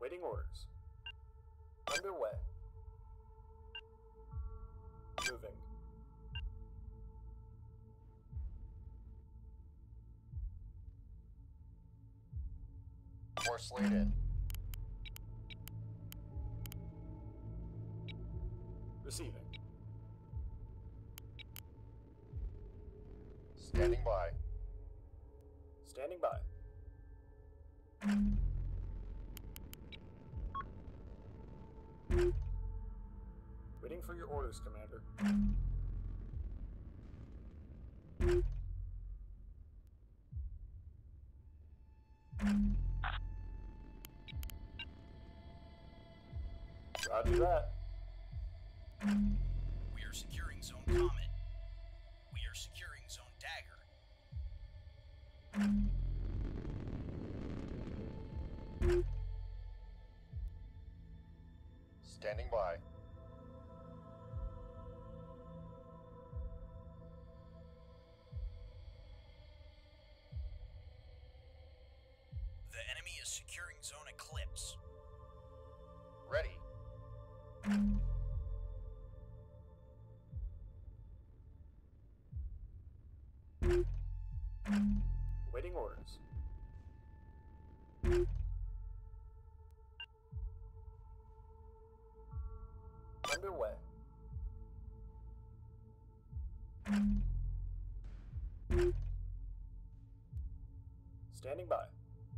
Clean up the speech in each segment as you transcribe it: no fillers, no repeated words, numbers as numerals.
Waiting orders. Underway. Moving. Force laid in. Receiving. Standing by. Standing by. Waiting for your orders, Commander. Roger that. We are securing Zone Comet. We are securing Zone Dagger. Standing by. The enemy is securing Zone Eclipse. Ready. Waiting orders. Underway. Standing by.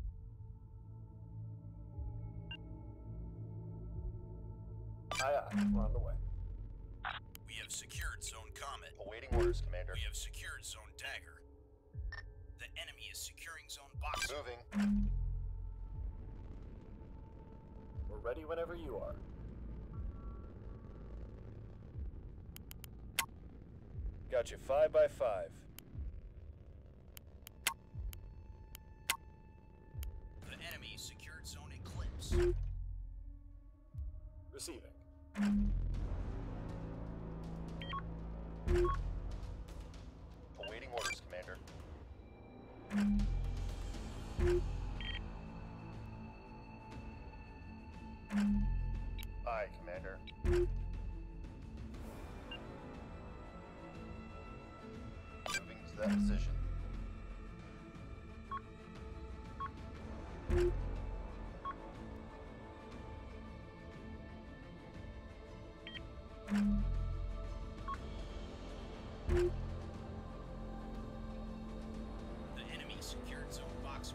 Aye, aye. We're on the way. We have secured Zone Comet. Awaiting orders, Commander. We have secured Zone Dagger. The enemy is securing Zone Boxer. Moving. We're ready whenever you are. Got you 5 by 5. The enemy secured Zone Eclipse. Receiving. Awaiting orders, Commander. Aye, Commander. Moving to that position. The enemy secured Zone Boxer.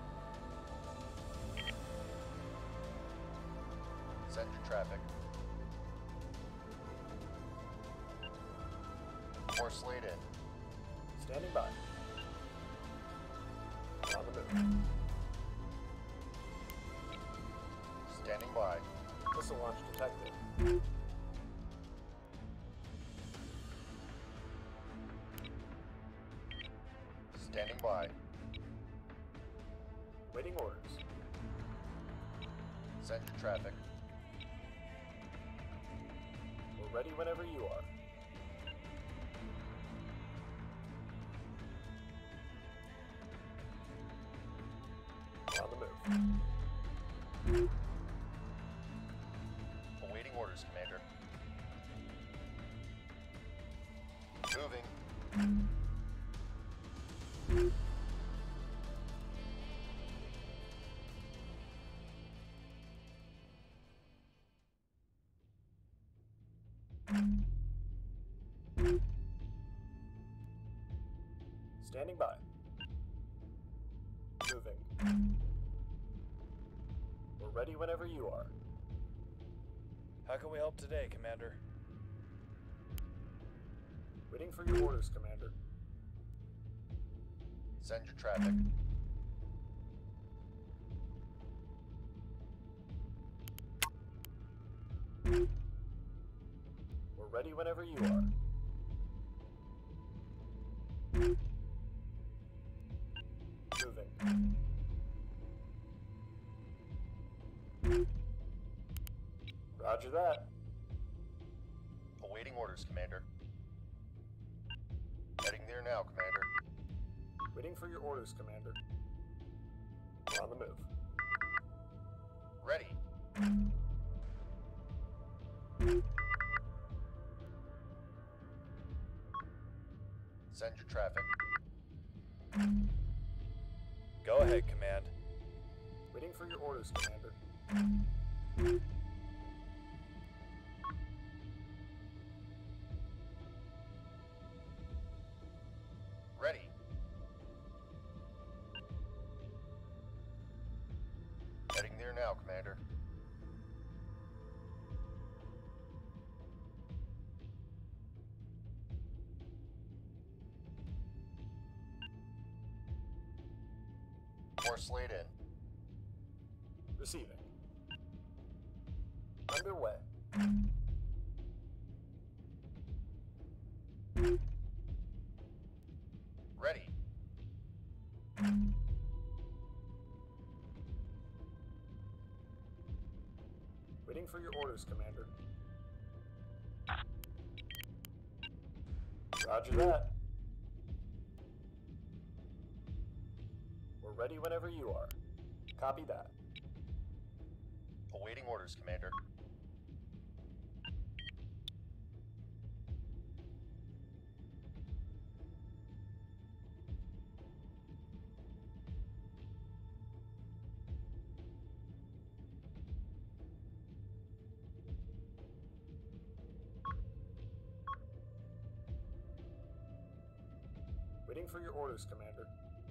Send your traffic. Force laid in. Standing by. On the move. Standing by. Missile launch detected. Standing by. Waiting orders. Send your traffic. We're ready whenever you are. On the move. Awaiting orders, Commander. Moving. Standing by. Moving. We're ready whenever you are. How can we help today, Commander? Waiting for your orders, Commander. Send your traffic. We're ready whenever you are. Moving. Roger that. Awaiting orders, Commander. Heading there now, Commander. Waiting for your orders, Commander. On the move. Ready. Send your traffic. Go ahead, Command. Waiting for your orders, Commander. Ready. Heading there now, Commander. Force laid in. Receiving. Underway. Ready. Waiting for your orders, Commander. Roger that. We're ready whenever you are. Copy that. Awaiting orders, Commander. Waiting for your orders, Commander.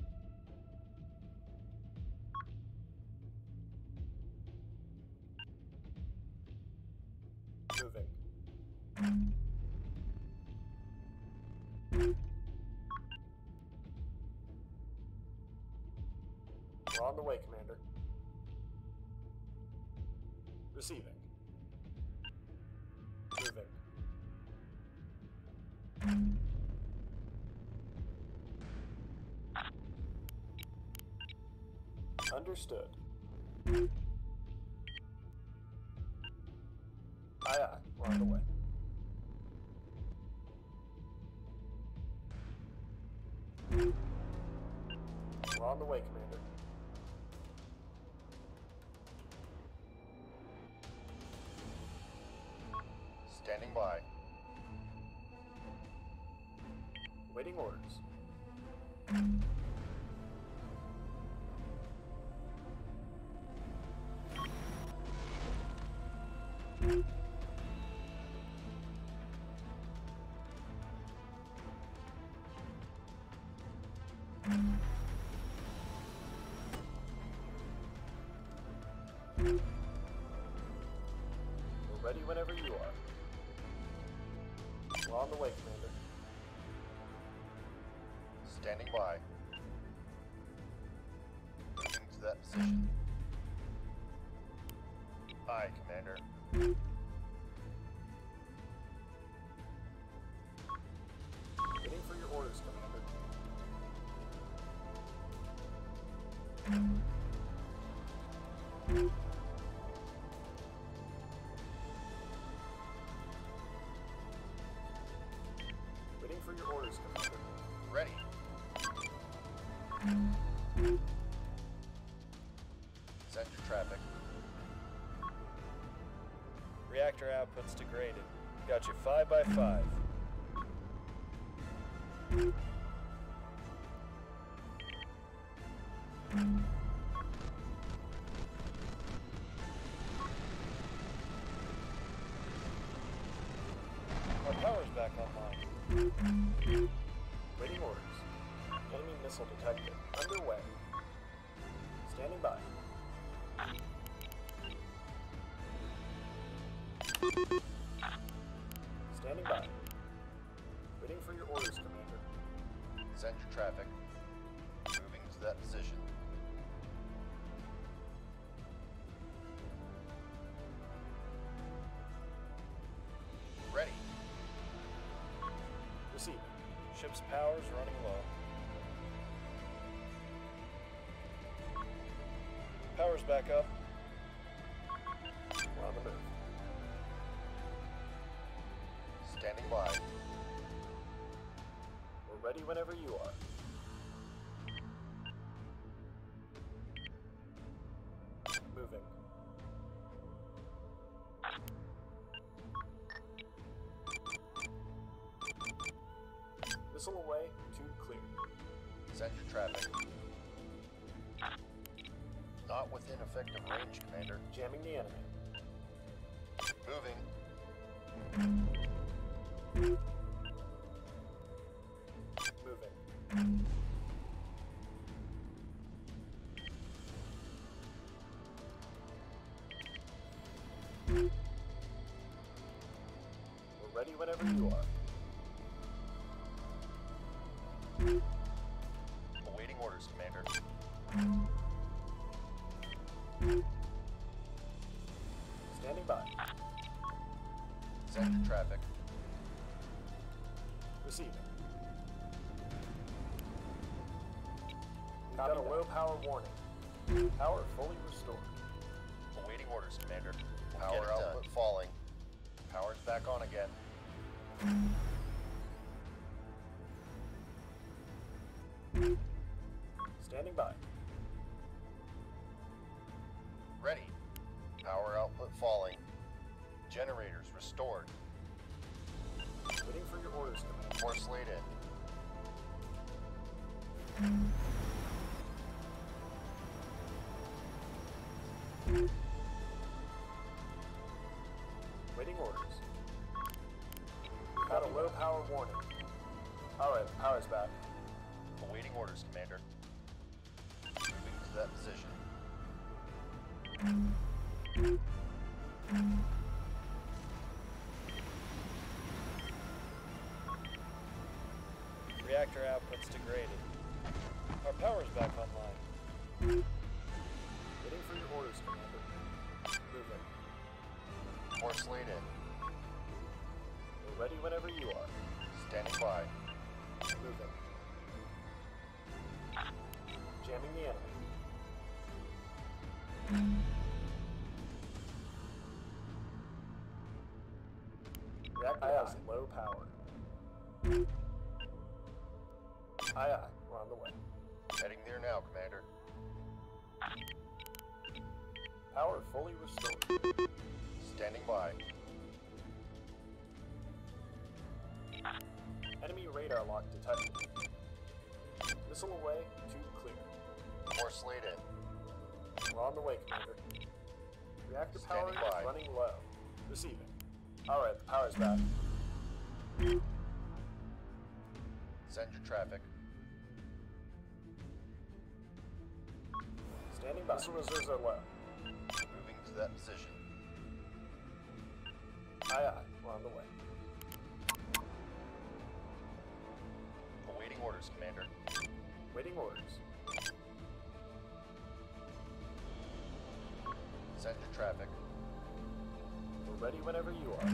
Moving. We're on the way, Commander. Receiving. Moving. Understood. Aye, aye. We're on the way. We're on the way, Commander. Standing by. Waiting orders. We're ready whenever you are. We're on the way, Commander. Standing by. Moving to that position. Aye, Commander. Waiting for your orders, Commander. Waiting for your orders, Commander. Ready. Send your traffic. Reactor output's degraded. Got you 5 by 5. Our power's back online. Waiting orders. Enemy missile detected. Underway. Standing by. Standing by. Waiting for your orders, Commander. Send your traffic. Moving to that position. Ready. Receiving. Ship's power's running low. Power's back up. We're on the move. Standing by. We're ready whenever you are. Moving. Missile away, tube clear. Send your traffic. Not within effective range, Commander. Jamming the enemy. Moving. Moving. We're ready whenever you are. Awaiting orders, Commander. Standing by. Send your traffic. Receiving. We've got a low power warning. Power fully restored. Awaiting orders, Commander. Get Power it output done. falling. Power's back on again. Standing by. Ready. Power output falling. Generators restored. Waiting for your orders, Commander. Force laid in. Waiting orders. We've got a low power warning. Alright, the power's back. Awaiting orders, Commander. Moving to that position. Reactor output's degraded. Our power's back online. Waiting for your orders, Commander. Moving. Force laid in. We're ready whenever you are. Standing by. Moving. Jamming the enemy. Reactor has low power. Aye, aye. We're on the way. Heading there now, Commander. Power fully restored. Standing by. Enemy radar lock detected. Missile away, tube clear. Force laid in. We're on the way, Commander. Reactor power Standing by. is running low. Receiving. Alright, the power's back. Send your traffic. Standing by. Missile reserves are low. Moving to that position. Aye, aye. We're on the way. Awaiting orders, Commander. Waiting orders. Send your traffic. We're ready whenever you are.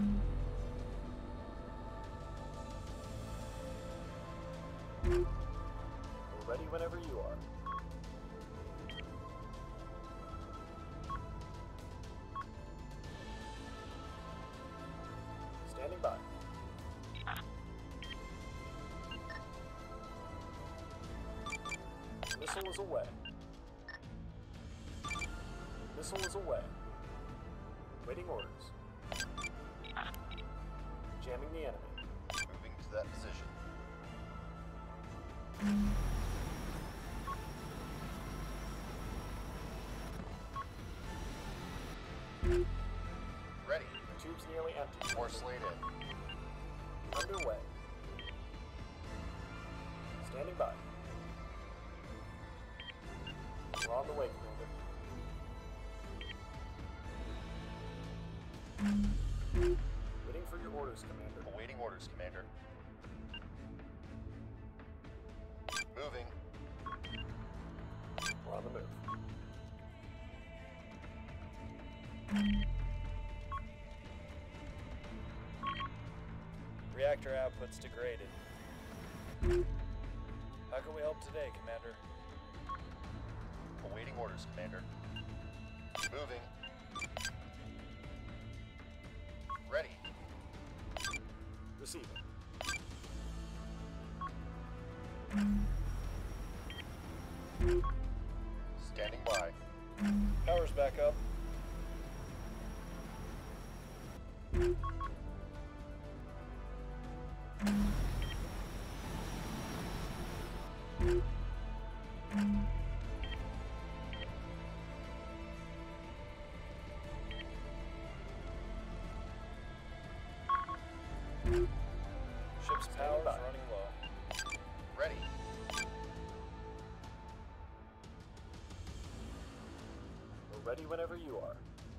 We're ready whenever you are. Standing by. Missile is away. Missile is away. Waiting orders. Jamming the enemy. Moving to that position. Ready. Tube's nearly empty. Force laid in. Underway. Standing by. We're on the way, Commander. Waiting for your orders, Commander. Awaiting orders, Commander. Moving. We're on the move. Reactor output's degraded. How can we help today, Commander? Awaiting orders, Commander. Moving. Ready. Receiving. Standing by. Power's back up. ready whenever you are.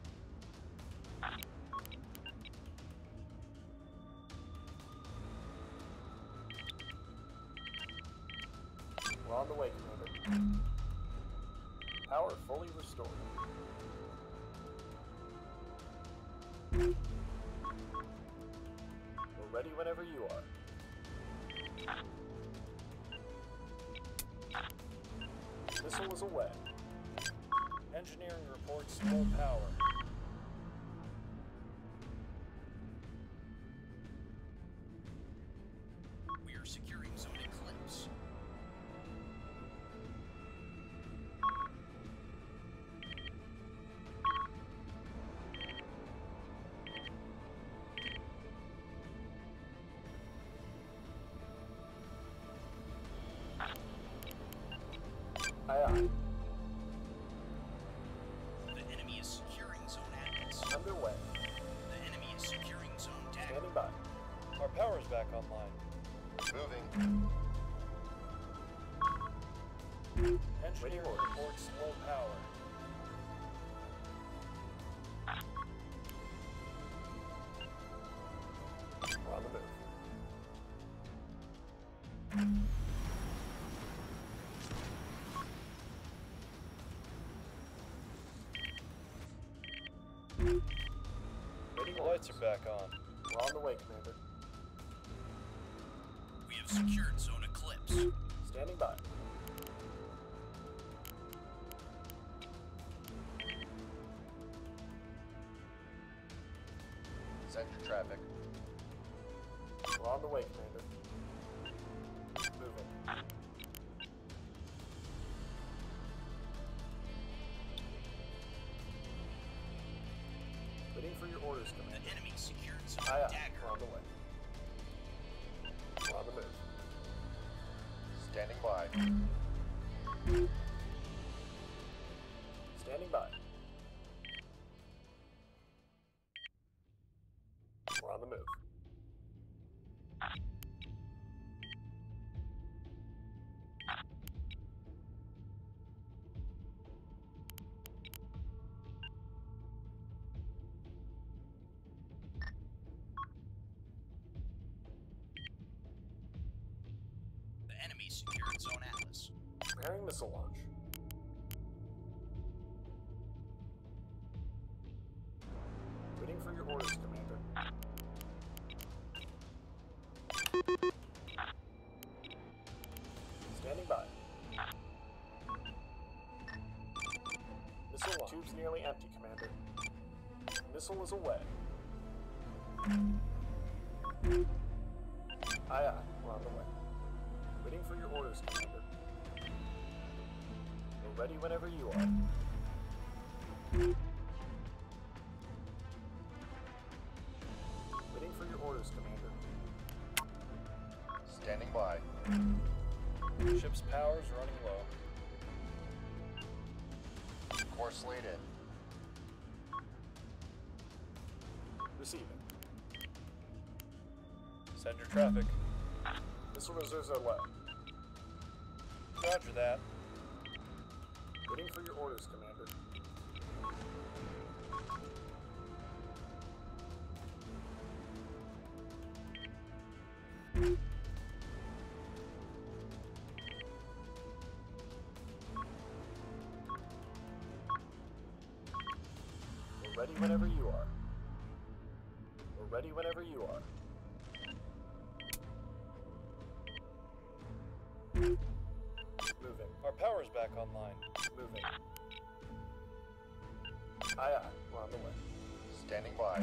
We're on the way, Commander. Power fully restored. We're ready whenever you are. Missile is away. Engineering reports low power. We are securing Zone Eclipse. Aye, aye. The enemy is securing Zone Atlas. Underway. The enemy is securing Zone Dagger. Standing by. Our power's back online. Moving. Engineering orders. reports low power. We're on the move. Waiting The orders. lights are back on. We're on the way, Commander. We have secured Zone Eclipse. Standing by. Send your traffic. We're on the way, Commander. Moving. Waiting for your orders, The Commander. enemy secured Zone Aye, aye. Dagger. We're on the way. We're on the move. Standing by. Standing by. We're on the move. The enemy secured Zone Atlas. Preparing missile launch. Waiting for your orders, Commander. Standing by. Missile launch. Tube's nearly empty, Commander. Missile is away. Aye, aye. We're on the way. Waiting for your orders, Commander. We're ready whenever you are. Waiting for your orders, Commander. Standing by. Ship's power's running low. Course laid in. Receiving. Send your traffic. Missile reserves are low. Roger that. Waiting for your orders, Commander. We're ready whenever you are. We're ready whenever you are. Moving. Our power's back online. Moving. Aye, aye. We're on the way. Standing by.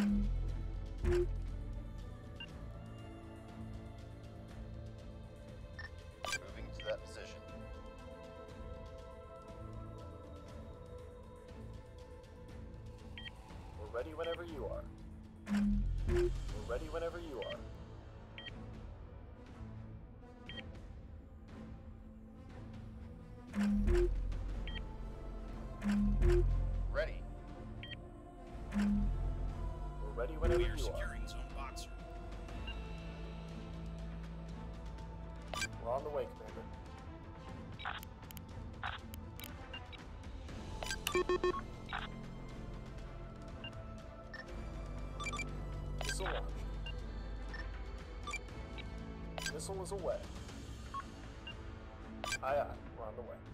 Moving to that position. We're ready whenever you are. We're ready whenever you are. Ready. We're ready whenever We you are are. securing Zone Boxer. We're on the way, Commander. Missile is away. Aye, aye. We're on the way.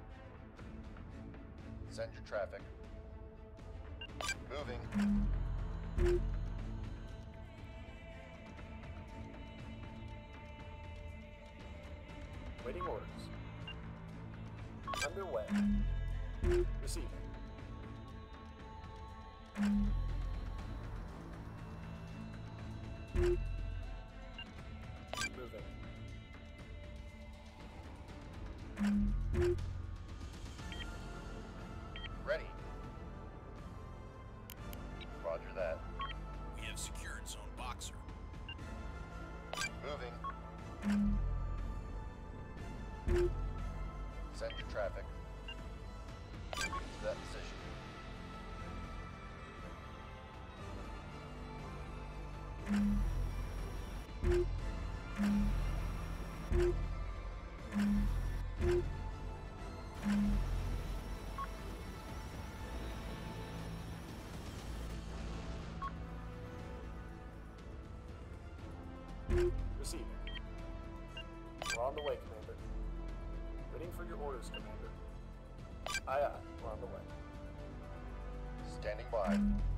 Send your traffic. Moving. Waiting orders. Underway. Receiving. Moving. Ready. Roger that. We have secured Zone Boxer. Moving. Send your traffic. Moving to that position. Receiving. We're on the way, Commander. Waiting for your orders, Commander. Aye, aye. We're on the way. Standing by.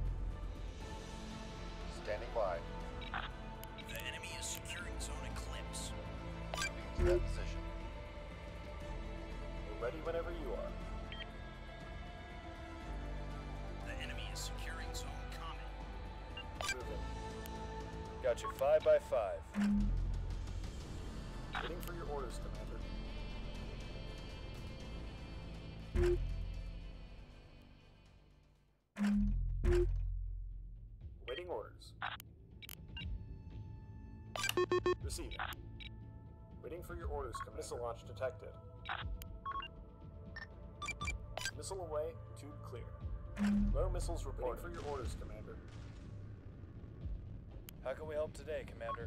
Standing by. The enemy is securing Zone Eclipse. Moving to that position. We're ready whenever you are. The enemy is securing Zone Comet. Moving. Got you 5 by 5. Waiting for your orders, Commander. Waiting orders. Receiving. Waiting for your orders, Commander. Missile launch detected. Missile away, tube clear. Low missiles reporting for your orders, Commander. How can we help today, Commander?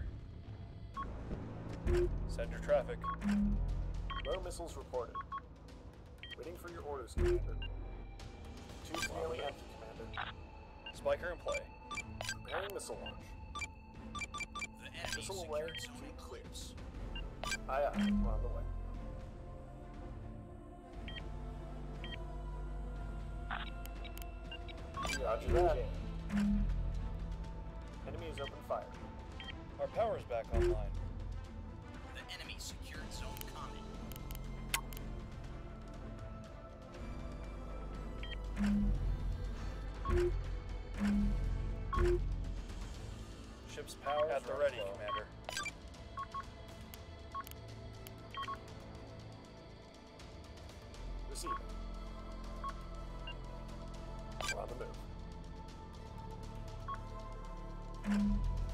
Send your traffic. Low missiles reported. Waiting for your orders, Commander. Tubes nearly empty, Commander. Spiker in play. Preparing missile launch. The enemy Missile away, secured Zone tube clear. Eclipse. Aye, aye. We're on the way. Roger that. Enemy is open fire. Our power's back online. The enemy secured Zone Comet. Ship's power at the ready, Commander. Receiving. We're on the move.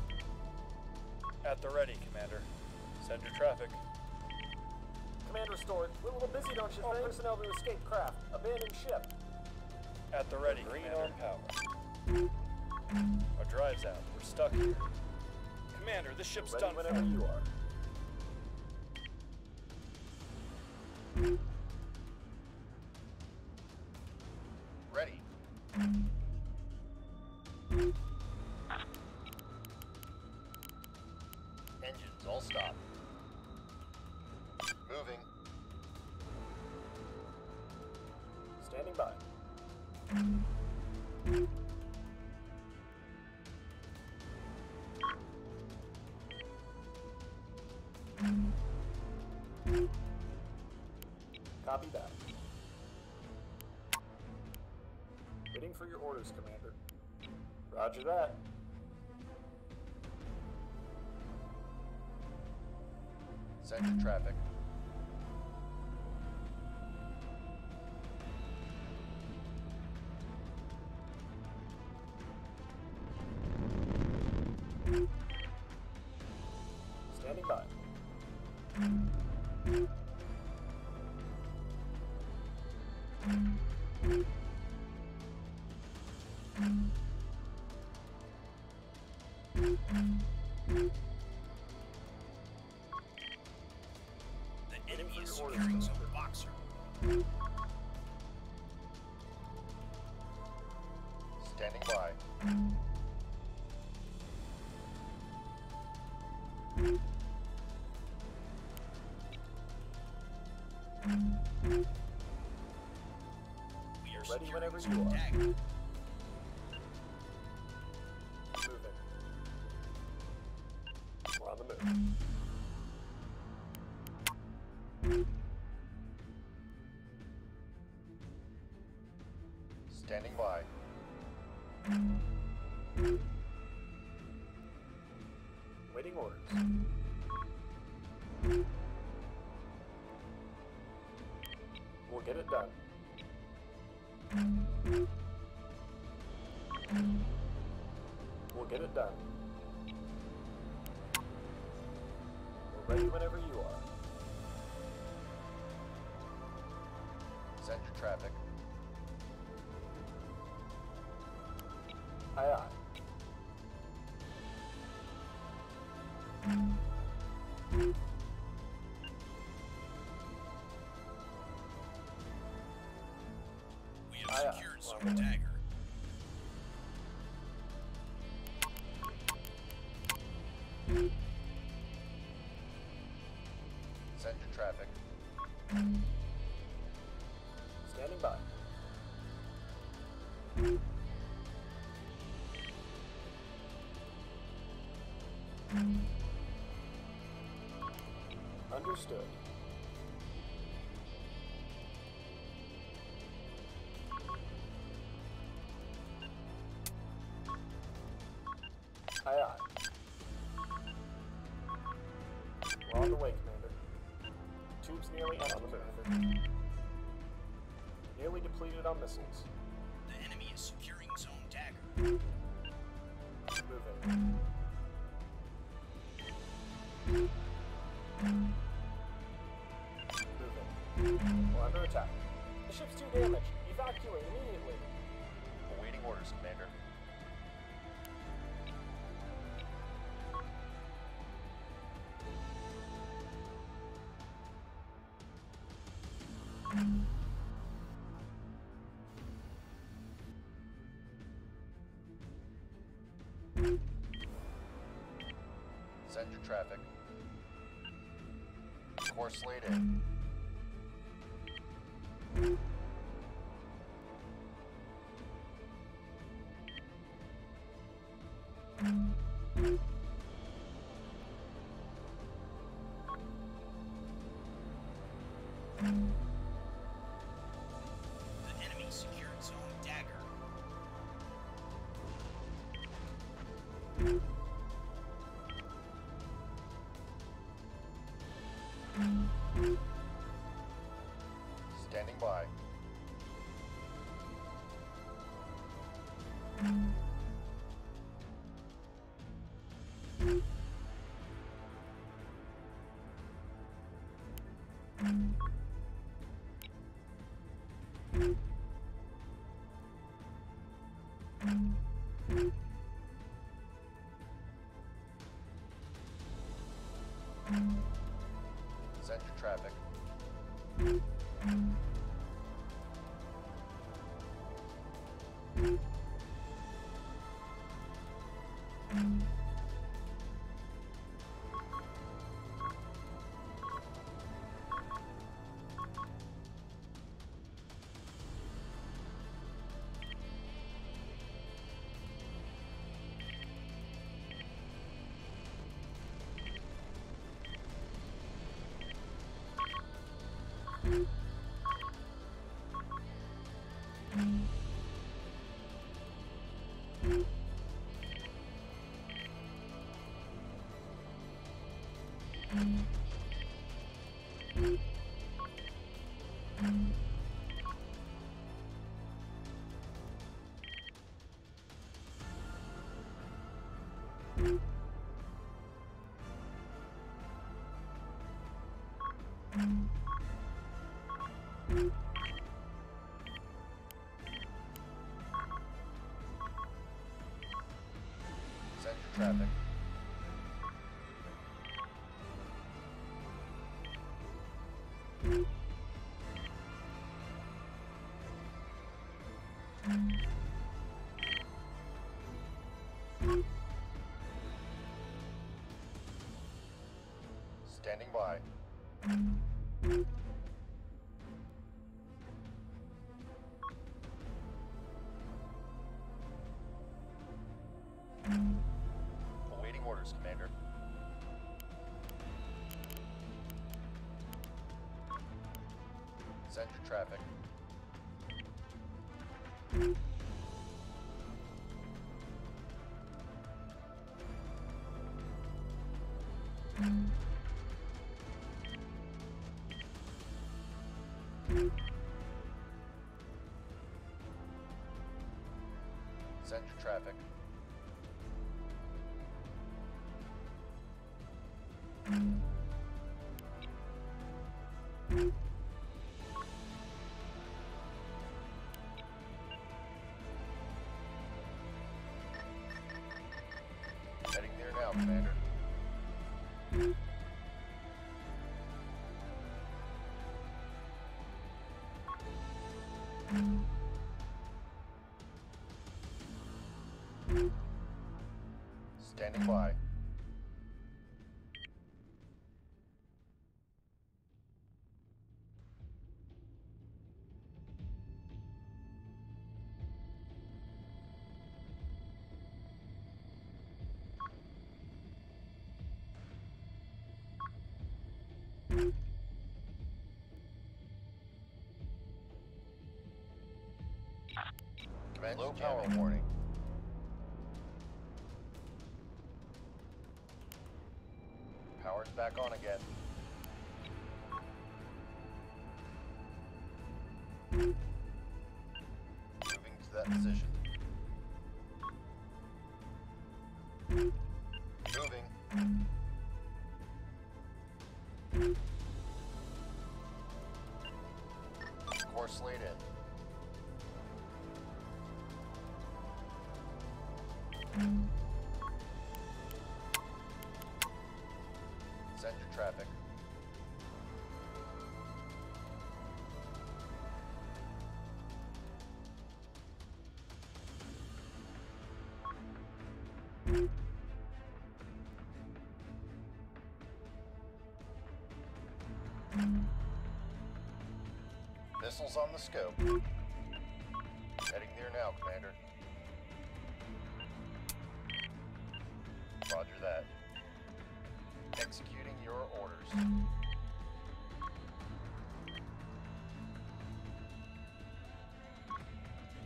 At the ready, Commander. Send your traffic. Command restored. We're a little busy, don't you think? Personnel to escape craft. Abandoned ship. At the ready, Green Commander. on power. Our drive's out. We're stuck here. Commander, this ship's Ready done whenever for. you are. Ready. Engines all stop. Moving. Standing by. Copy that. Waiting for your orders, Commander. Roger that. Send your traffic. Standing by. The enemy for is your orders, securing Zone Commander. Boxer. Standing by. We are Ready securing whenever you Zone are. Dagger. Moving. We're on the move. Standing by. Waiting orders. We'll get it done. We'll get it done. We're ready whenever you are. Send your traffic. Aye, aye. We have Aye, aye. secured Well, Zone Dagger. Send your traffic. Standing by. Understood. Aye, aye. We're on the way, Commander. Tube's nearly empty, Commander. Nearly depleted on missiles. The enemy is securing Zone Dagger. Moving. Moving. We're under attack. The ship's too damaged. Evacuate immediately. Awaiting orders, Commander. Send your traffic. Course laid in. The enemy secured Zone Dagger. Standing by. Send your traffic. Send your traffic. Standing by. Send your traffic. Send your traffic. Heading there now, Commander. Standing by. Low power warning. Power's back on again. Moving to that position. Moving. Course laid in. Send your traffic. Missiles on the scope. Heading there now, Commander. Roger that. Executing your orders.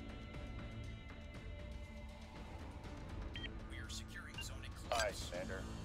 We are securing zone Aye, eclipse. Commander.